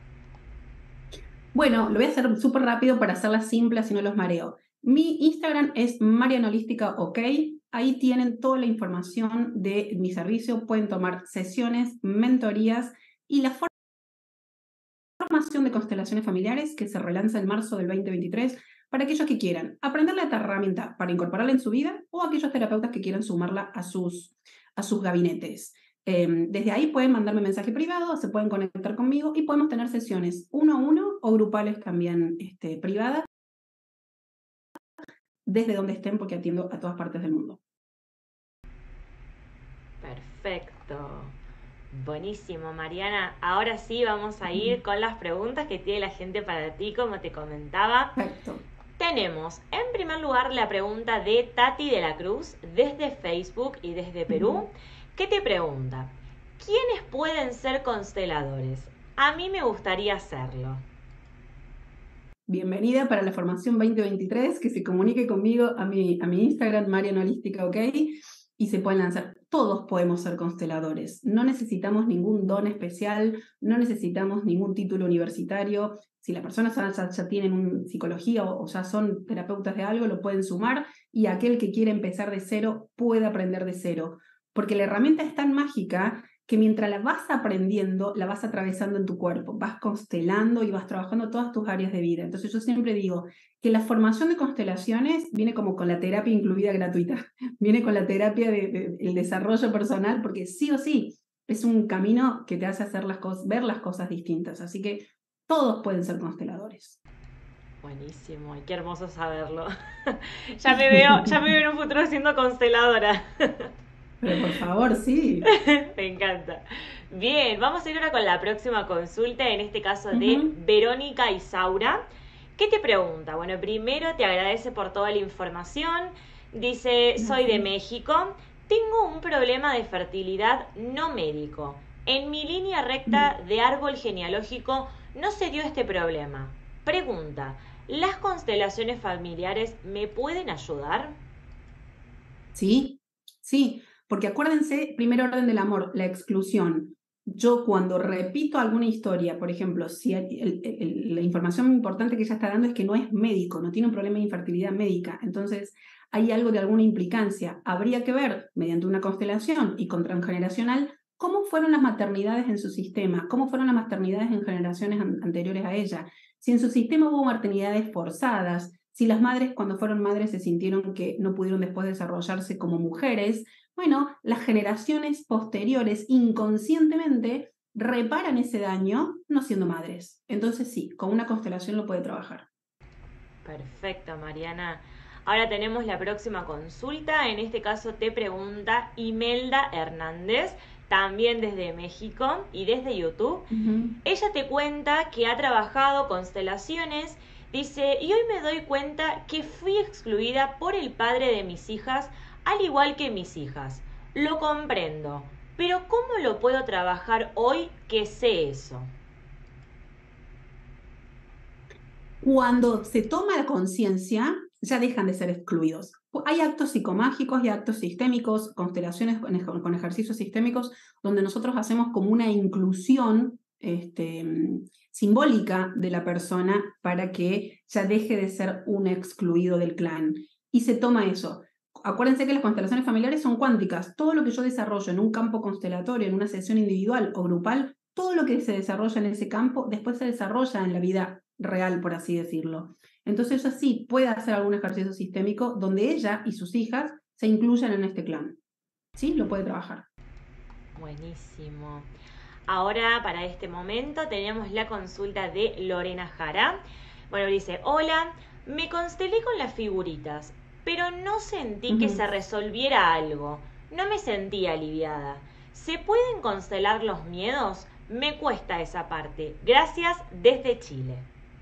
Speaker 2: Bueno, lo voy a hacer súper rápido para hacerlas simples, así no los mareo. Mi Instagram es Mariana Holística OK. Ahí tienen toda la información de mi servicio. Pueden tomar sesiones, mentorías y la formación de constelaciones familiares que se relanza en marzo del veinte veintitrés para aquellos que quieran aprender la herramienta para incorporarla en su vida o aquellos terapeutas que quieran sumarla a sus, a sus gabinetes. Eh, desde ahí pueden mandarme mensaje privado, se pueden conectar conmigo y podemos tener sesiones uno a uno o grupales también este, privadas desde donde estén porque atiendo a todas partes del mundo.
Speaker 1: Perfecto. Buenísimo, Mariana. Ahora sí vamos a ir con las preguntas que tiene la gente para ti, como te comentaba.
Speaker 2: Perfecto.
Speaker 1: Tenemos, en primer lugar, la pregunta de Tati de la Cruz, desde Facebook y desde Perú. Uh-huh. ¿Qué te pregunta? ¿Quiénes pueden ser consteladores? A mí me gustaría hacerlo.
Speaker 2: Bienvenida para la formación veinte veintitrés, que se comunique conmigo a mi, a mi Instagram, Mariana Holística OK, y se pueden lanzar. todos podemos ser consteladores. No necesitamos ningún don especial, no necesitamos ningún título universitario. Si las personas ya, ya, ya tienen un, psicología o, o ya son terapeutas de algo, lo pueden sumar, y aquel que quiere empezar de cero puede aprender de cero. Porque la herramienta es tan mágica que mientras la vas aprendiendo, la vas atravesando en tu cuerpo, vas constelando y vas trabajando todas tus áreas de vida. Entonces yo siempre digo que la formación de constelaciones viene como con la terapia incluida gratuita, viene con la terapia del de, de, desarrollo personal, porque sí o sí es un camino que te hace hacer las cosas, ver las cosas distintas. Así que todos pueden ser consteladores.
Speaker 1: Buenísimo, y qué hermoso saberlo. ya me veo, ya me veo en un futuro siendo consteladora.
Speaker 2: Pero por favor, sí.
Speaker 1: Me encanta. Bien, vamos a ir ahora con la próxima consulta, en este caso de uh-huh. Verónica Isaura. ¿Qué te pregunta? Bueno, primero te agradece por toda la información. Dice, soy de México, tengo un problema de fertilidad no médico. En mi línea recta de árbol genealógico no se dio este problema. Pregunta, ¿las constelaciones familiares me pueden ayudar?
Speaker 2: Sí, sí. Porque acuérdense, primer orden del amor, la exclusión. Yo cuando repito alguna historia, por ejemplo, si el, el, el, la información importante que ella está dando es que no es médico, no tiene un problema de infertilidad médica, entonces hay algo de alguna implicancia. Habría que ver, mediante una constelación y con transgeneracional, cómo fueron las maternidades en su sistema, cómo fueron las maternidades en generaciones an anteriores a ella, si en su sistema hubo maternidades forzadas, si las madres cuando fueron madres se sintieron que no pudieron después desarrollarse como mujeres. Bueno, las generaciones posteriores inconscientemente reparan ese daño no siendo madres. Entonces sí, con una constelación lo puede trabajar.
Speaker 1: Perfecto, Mariana. Ahora tenemos la próxima consulta. En este caso te pregunta Imelda Hernández, también desde México y desde YouTube. Uh-huh. Ella te cuenta que ha trabajado constelaciones. Dice, y hoy me doy cuenta que fui excluida por el padre de mis hijas, al igual que mis hijas. Lo comprendo, pero ¿cómo lo puedo trabajar hoy que sé eso?
Speaker 2: Cuando se toma la conciencia, ya dejan de ser excluidos. Hay actos psicomágicos y actos sistémicos, constelaciones con ejercicios sistémicos, donde nosotros hacemos como una inclusión este, simbólica de la persona para que ya deje de ser un excluido del clan. Y se toma eso. Acuérdense que las constelaciones familiares son cuánticas. Todo lo que yo desarrollo en un campo constelatorio, en una sesión individual o grupal, todo lo que se desarrolla en ese campo después se desarrolla en la vida real, por así decirlo. Entonces ella sí puede hacer algún ejercicio sistémico donde ella y sus hijas se incluyan en este clan. Sí, lo puede trabajar.
Speaker 1: Buenísimo. Ahora, para este momento, tenemos la consulta de Lorena Jara. Bueno, dice, hola, me constelé con las figuritas, pero no sentí uh-huh. que se resolviera algo. No me sentí aliviada. ¿Se pueden constelar los miedos? Me cuesta esa parte. Gracias desde Chile.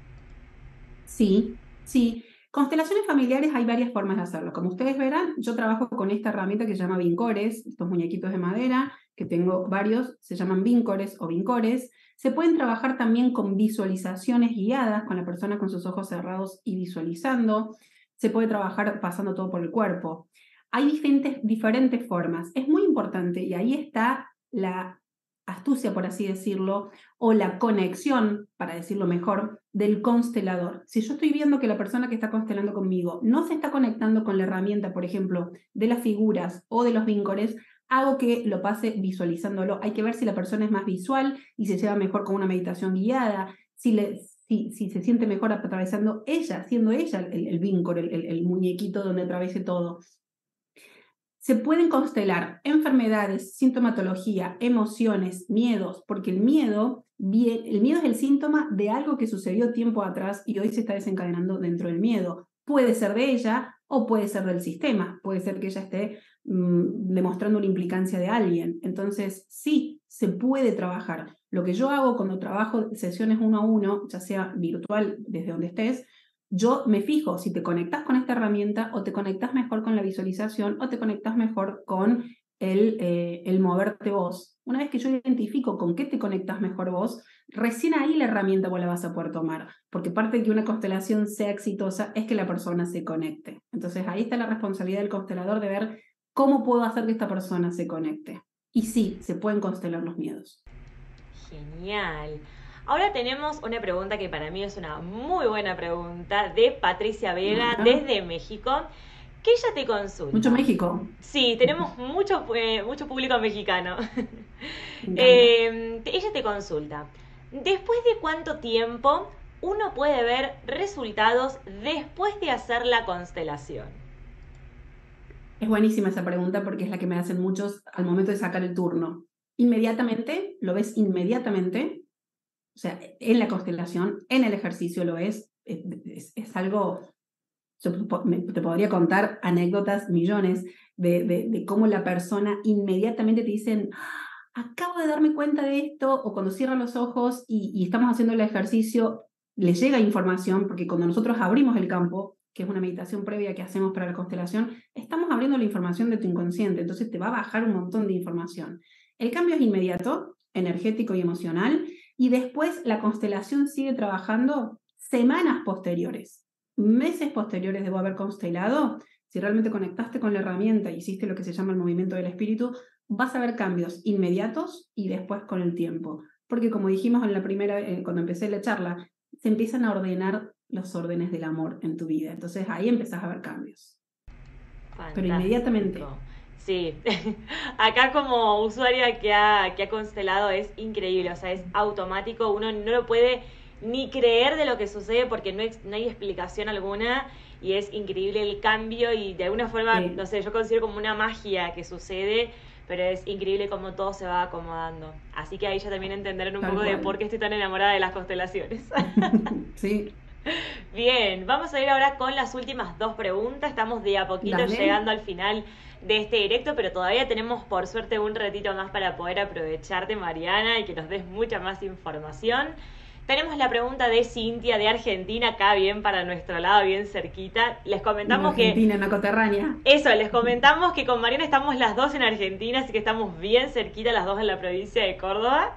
Speaker 2: Sí, sí. Constelaciones familiares hay varias formas de hacerlo. Como ustedes verán, yo trabajo con esta herramienta que se llama vincores, estos muñequitos de madera, que tengo varios, se llaman vincores o vincores. Se pueden trabajar también con visualizaciones guiadas, con la persona con sus ojos cerrados y visualizando. Se puede trabajar pasando todo por el cuerpo. Hay diferentes, diferentes formas. Es muy importante, y ahí está la astucia, por así decirlo, o la conexión, para decirlo mejor, del constelador. Si yo estoy viendo que la persona que está constelando conmigo no se está conectando con la herramienta, por ejemplo, de las figuras o de los vincores, hago que lo pase visualizándolo. Hay que ver si la persona es más visual y se lleva mejor con una meditación guiada, si, le, si, si se siente mejor atravesando ella, siendo ella el, el víncor, el, el, el muñequito donde atraviese todo. Se pueden constelar enfermedades, sintomatología, emociones, miedos, porque el miedo, el miedo es el síntoma de algo que sucedió tiempo atrás y hoy se está desencadenando dentro del miedo. Puede ser de ella o puede ser del sistema, puede ser que ella esté mmm, demostrando una implicancia de alguien. Entonces, sí, se puede trabajar. Lo que yo hago cuando trabajo sesiones uno a uno, ya sea virtual desde donde estés, yo me fijo si te conectas con esta herramienta o te conectas mejor con la visualización o te conectas mejor con el, eh, el moverte vos. Una vez que yo identifico con qué te conectas mejor vos, recién ahí la herramienta vos la vas a poder tomar, porque parte de que una constelación sea exitosa es que la persona se conecte. Entonces ahí está la responsabilidad del constelador de ver ¿Cómo puedo hacer que esta persona se conecte? Y sí, se pueden constelar los miedos.
Speaker 1: Genial. Ahora tenemos una pregunta que para mí es una muy buena pregunta de Patricia Vega
Speaker 2: Bueno,
Speaker 1: desde México, que ella te consulta.
Speaker 2: mucho México.
Speaker 1: Sí, tenemos mucho, eh, mucho público mexicano.
Speaker 2: Me encanta.
Speaker 1: Eh, ella te consulta. ¿Después de cuánto tiempo uno puede ver resultados después de hacer la constelación?
Speaker 2: Es buenísima esa pregunta porque es la que me hacen muchos al momento de sacar el turno. Inmediatamente, lo ves inmediatamente, o sea, en la constelación, en el ejercicio lo ves, es, es, es algo, yo te podría contar anécdotas, millones, de, de, de cómo la persona inmediatamente te dicen, acabo de darme cuenta de esto, o cuando cierran los ojos y, y estamos haciendo el ejercicio, les llega información, porque cuando nosotros abrimos el campo, que es una meditación previa que hacemos para la constelación, estamos abriendo la información de tu inconsciente, entonces te va a bajar un montón de información. El cambio es inmediato, energético y emocional, y después la constelación sigue trabajando semanas posteriores, meses posteriores debo haber constelado. Si realmente conectaste con la herramienta y hiciste lo que se llama el movimiento del espíritu, vas a ver cambios inmediatos y después con el tiempo. Porque como dijimos en la primera, eh, cuando empecé la charla, se empiezan a ordenar los órdenes del amor en tu vida. Entonces ahí empezás a ver cambios.
Speaker 1: Fantástico.
Speaker 2: Pero inmediatamente.
Speaker 1: Sí, acá como usuaria que ha, que ha constelado es increíble, o sea, es automático, uno no lo puede ni creer de lo que sucede porque no, es, no hay explicación alguna y es increíble el cambio y de alguna forma, sí. no sé, yo considero como una magia que sucede, pero es increíble cómo todo se va acomodando. Así que ahí ya también entenderán un Tal poco cual. de por qué estoy tan enamorada de las constelaciones.
Speaker 2: Sí.
Speaker 1: Bien, vamos a ir ahora con las últimas dos preguntas. Estamos de a poquito Dale. llegando al final de este directo, pero todavía tenemos por suerte un ratito más para poder aprovecharte, Mariana, y que nos des mucha más información. Tenemos la pregunta de Cintia de Argentina, acá bien para nuestro lado, bien cerquita. Les comentamos
Speaker 2: Argentina,
Speaker 1: que...
Speaker 2: Argentina, una coterránea.
Speaker 1: Eso, les comentamos que con Mariana estamos las dos en Argentina, así que estamos bien cerquita, las dos en la provincia de Córdoba.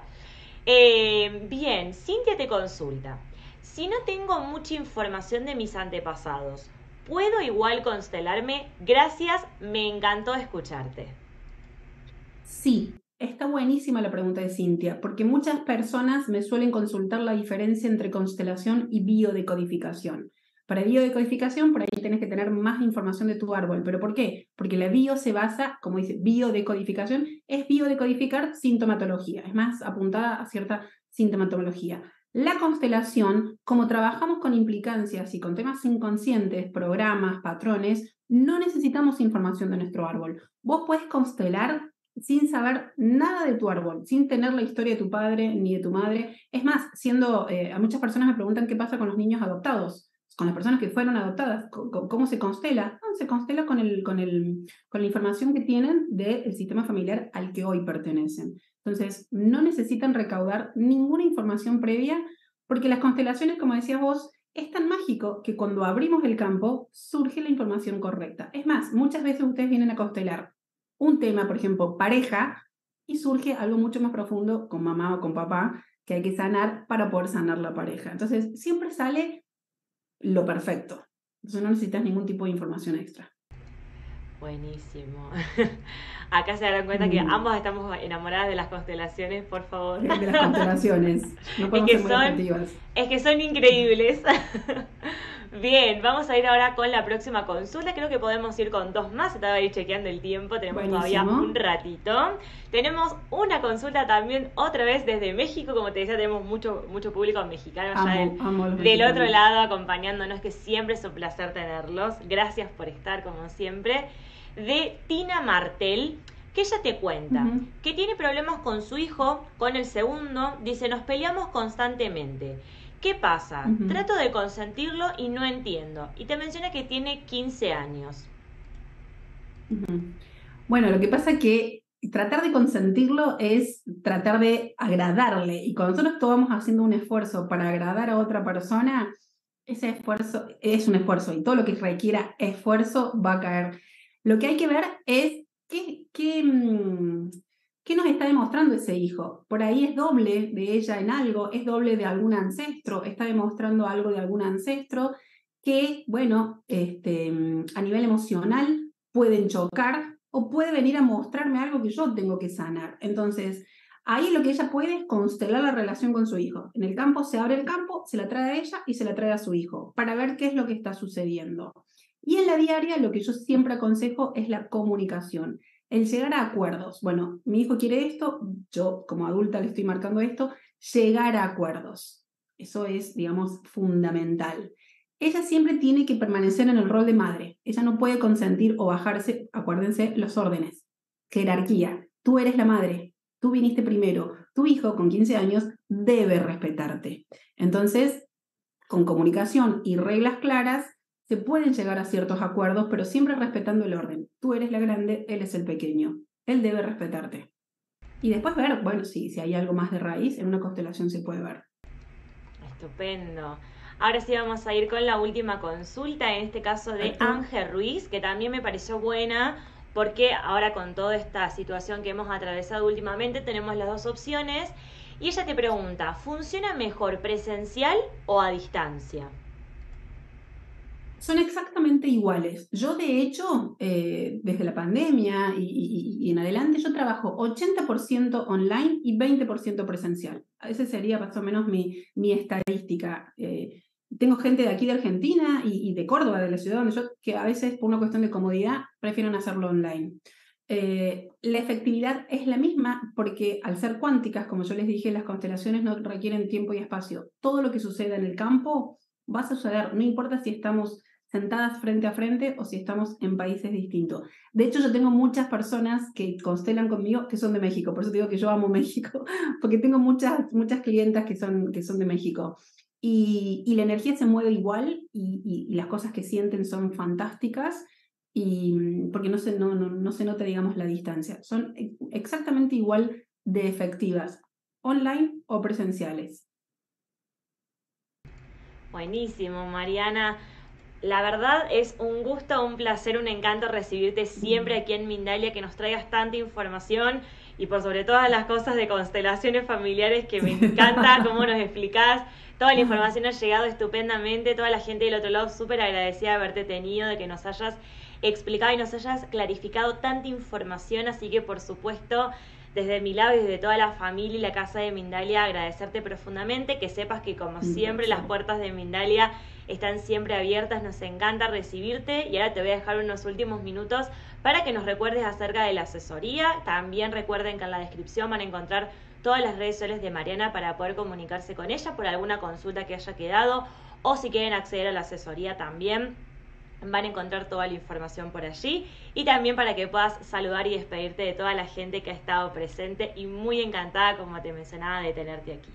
Speaker 1: Eh, bien, Cintia te consulta. Si no tengo mucha información de mis antepasados, ¿puedo igual constelarme? Gracias, me encantó escucharte.
Speaker 2: Sí, está buenísima la pregunta de Cintia, porque muchas personas me suelen consultar la diferencia entre constelación y biodecodificación. Para biodecodificación, por ahí tenés que tener más información de tu árbol. ¿Pero por qué? Porque la bio se basa, como dice, biodecodificación, es biodecodificar sintomatología, es más apuntada a cierta sintomatología. La constelación, como trabajamos con implicancias y con temas inconscientes, programas, patrones, no necesitamos información de nuestro árbol. Vos podés constelar sin saber nada de tu árbol, sin tener la historia de tu padre ni de tu madre. Es más, siendo, eh, a muchas personas me preguntan qué pasa con los niños adoptados, con las personas que fueron adoptadas, ¿cómo, cómo se constela? No, se constela con, el, con, el, con la información que tienen del sistema familiar al que hoy pertenecen. Entonces, no necesitan recaudar ninguna información previa, porque las constelaciones, como decías vos, es tan mágico que cuando abrimos el campo, surge la información correcta. Es más, muchas veces ustedes vienen a constelar un tema, por ejemplo, pareja, y surge algo mucho más profundo con mamá o con papá que hay que sanar para poder sanar la pareja. Entonces, siempre sale lo perfecto. Entonces, no necesitas ningún tipo de información extra.
Speaker 1: Buenísimo. Acá se darán cuenta mm. que ambos estamos enamoradas de las constelaciones, por favor.
Speaker 2: De las constelaciones. No podemos
Speaker 1: es que
Speaker 2: ser muy
Speaker 1: son,
Speaker 2: objetivas.
Speaker 1: Es que son increíbles. Bien, vamos a ir ahora con la próxima consulta. Creo que podemos ir con dos más. Estaba ahí chequeando el tiempo. Tenemos Buenísimo. Todavía un ratito. Tenemos una consulta también otra vez desde México. Como te decía, tenemos mucho, mucho público mexicano
Speaker 2: amo,
Speaker 1: allá del,
Speaker 2: amo
Speaker 1: del
Speaker 2: mexicanos.
Speaker 1: otro lado acompañándonos, que siempre es un placer tenerlos. Gracias por estar como siempre. De Tina Martel, que ella te cuenta uh-huh. que tiene problemas con su hijo, con el segundo. Dice, nos peleamos constantemente. ¿Qué pasa? Uh-huh. Trato de consentirlo y no entiendo. Y te menciona que tiene quince años.
Speaker 2: Uh-huh. Bueno, lo que pasa es que tratar de consentirlo es tratar de agradarle. Y cuando nosotros estamos haciendo un esfuerzo para agradar a otra persona, ese esfuerzo es un esfuerzo. Y todo lo que requiera esfuerzo va a caer. Lo que hay que ver es qué... qué ¿Qué nos está demostrando ese hijo? Por ahí es doble de ella en algo, es doble de algún ancestro, está demostrando algo de algún ancestro que, bueno, este, a nivel emocional pueden chocar o puede venir a mostrarme algo que yo tengo que sanar. Entonces, ahí lo que ella puede es constelar la relación con su hijo. En el campo se abre el campo, se la trae a ella y se la trae a su hijo, para ver qué es lo que está sucediendo. Y en la diaria lo que yo siempre aconsejo es la comunicación, el llegar a acuerdos. Bueno, mi hijo quiere esto, yo como adulta le estoy marcando esto, llegar a acuerdos. Eso es, digamos, fundamental. Ella siempre tiene que permanecer en el rol de madre. Ella no puede consentir o bajarse, acuérdense, los órdenes. Jerarquía. Tú eres la madre, tú viniste primero. Tu hijo con quince años debe respetarte. Entonces, con comunicación y reglas claras, se pueden llegar a ciertos acuerdos, pero siempre respetando el orden. Tú eres la grande, él es el pequeño. Él debe respetarte. Y después ver, bueno, sí, si hay algo más de raíz, en una constelación se puede ver.
Speaker 1: Estupendo. Ahora sí vamos a ir con la última consulta, en este caso de Ángel Ruiz, que también me pareció buena, porque ahora con toda esta situación que hemos atravesado últimamente tenemos las dos opciones. Y ella te pregunta, ¿funciona mejor presencial o a distancia?
Speaker 2: Son exactamente iguales. Yo, de hecho, eh, desde la pandemia y, y, y en adelante, yo trabajo ochenta por ciento online y veinte por ciento presencial. Esa sería más o menos mi, mi estadística. Eh, tengo gente de aquí de Argentina y, y de Córdoba, de la ciudad donde yo, que a veces por una cuestión de comodidad prefieren hacerlo online. Eh, la efectividad es la misma porque al ser cuánticas, como yo les dije, las constelaciones no requieren tiempo y espacio. Todo lo que suceda en el campo va a suceder, no importa si estamos sentadas frente a frente o si estamos en países distintos. De hecho, yo tengo muchas personas que constelan conmigo que son de México, por eso te digo que yo amo México, porque tengo muchas, muchas clientas que son, que son de México. Y, y la energía se mueve igual y, y, y las cosas que sienten son fantásticas, y, porque no se, no, no, no se nota, digamos, la distancia. Son exactamente igual de efectivas, online o presenciales.
Speaker 1: Buenísimo, Mariana. La verdad es un gusto, un placer, un encanto recibirte siempre aquí en Mindalia, que nos traigas tanta información y por sobre todas las cosas de constelaciones familiares, que me encanta cómo nos explicás. Toda la información ha llegado estupendamente, toda la gente del otro lado súper agradecida de haberte tenido, de que nos hayas explicado y nos hayas clarificado tanta información, así que por supuesto, desde mi lado y desde toda la familia y la casa de Mindalia, agradecerte profundamente, que sepas que como siempre las puertas de Mindalia están siempre abiertas, nos encanta recibirte. Y ahora te voy a dejar unos últimos minutos para que nos recuerdes acerca de la asesoría. También recuerden que en la descripción van a encontrar todas las redes sociales de Mariana para poder comunicarse con ella por alguna consulta que haya quedado, o si quieren acceder a la asesoría también van a encontrar toda la información por allí, y también para que puedas saludar y despedirte de toda la gente que ha estado presente y muy encantada, como te mencionaba, de tenerte aquí.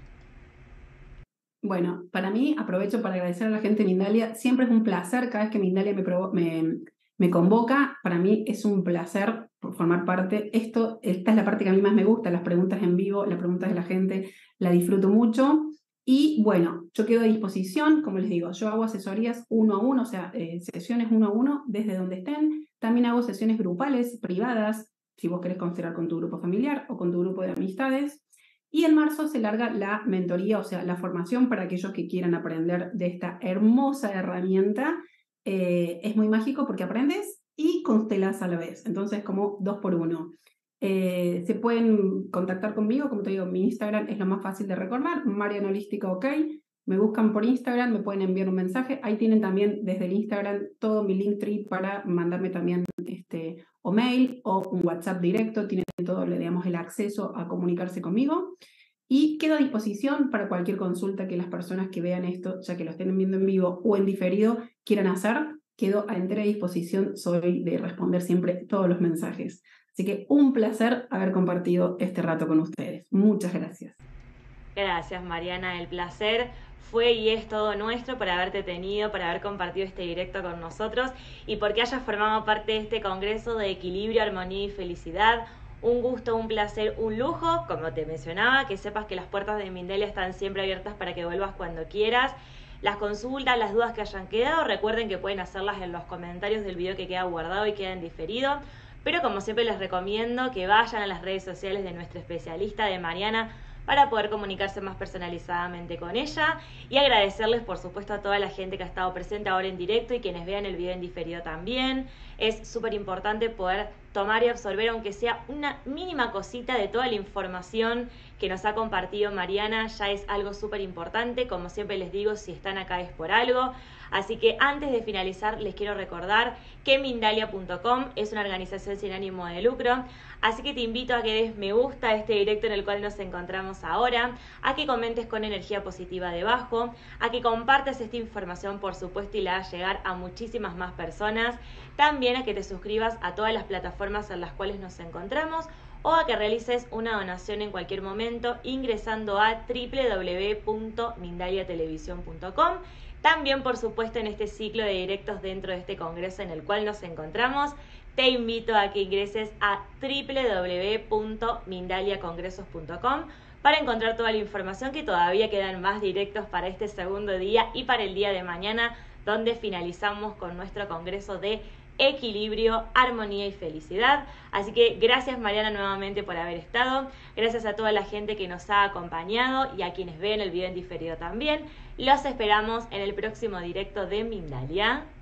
Speaker 2: Bueno, para mí, aprovecho para agradecer a la gente de Mindalia. Siempre es un placer cada vez que Mindalia me, me, me convoca. Para mí es un placer formar parte. Esto, esta es la parte que a mí más me gusta, las preguntas en vivo, las preguntas de la gente, la disfruto mucho. Y bueno, yo quedo a disposición, como les digo, yo hago asesorías uno a uno, o sea, eh, sesiones uno a uno desde donde estén. También hago sesiones grupales, privadas, si vos querés considerar con tu grupo familiar o con tu grupo de amistades. Y en marzo se larga la mentoría, o sea, la formación para aquellos que quieran aprender de esta hermosa herramienta. Eh, es muy mágico porque aprendes y constelas a la vez, entonces como dos por uno. Eh, se pueden contactar conmigo, como te digo, mi Instagram es lo más fácil de recordar, Mariana Holística OK. Me buscan por Instagram, me pueden enviar un mensaje. Ahí tienen también desde el Instagram todo mi Linktree para mandarme también este, o mail o un WhatsApp directo. Tienen todo, le damos el acceso a comunicarse conmigo. Y quedo a disposición para cualquier consulta que las personas que vean esto, ya que lo estén viendo en vivo o en diferido, quieran hacer. Quedo a entera disposición, soy de responder siempre todos los mensajes. Así que un placer haber compartido este rato con ustedes. Muchas gracias.
Speaker 1: Gracias, Mariana. El placer fue y es todo nuestro por haberte tenido, por haber compartido este directo con nosotros y porque hayas formado parte de este Congreso de Equilibrio, Armonía y Felicidad. Un gusto, un placer, un lujo. Como te mencionaba, que sepas que las puertas de Mindalia están siempre abiertas para que vuelvas cuando quieras. Las consultas, las dudas que hayan quedado, recuerden que pueden hacerlas en los comentarios del video que queda guardado y queda en diferido. Pero como siempre les recomiendo que vayan a las redes sociales de nuestra especialista, de Mariana, para poder comunicarse más personalizadamente con ella. Y agradecerles, por supuesto, a toda la gente que ha estado presente ahora en directo y quienes vean el video en diferido también. Es súper importante poder tomar y absorber, aunque sea una mínima cosita de toda la información que nos ha compartido Mariana. Ya es algo súper importante. Como siempre les digo, si están acá es por algo. Así que antes de finalizar les quiero recordar que Mindalia punto com es una organización sin ánimo de lucro, así que te invito a que des me gusta a este directo en el cual nos encontramos ahora, a que comentes con energía positiva debajo, a que compartas esta información por supuesto y la hagas llegar a muchísimas más personas, también a que te suscribas a todas las plataformas en las cuales nos encontramos o a que realices una donación en cualquier momento ingresando a doble u doble u doble u punto mindalia televisión punto com. También, por supuesto, en este ciclo de directos dentro de este congreso en el cual nos encontramos, te invito a que ingreses a doble u doble u doble u punto mindalia congresos punto com para encontrar toda la información, que todavía quedan más directos para este segundo día y para el día de mañana, donde finalizamos con nuestro congreso de equilibrio, armonía y felicidad. Así que gracias Mariana nuevamente por haber estado, gracias a toda la gente que nos ha acompañado y a quienes ven el video en diferido también. Los esperamos en el próximo directo de Mindalia.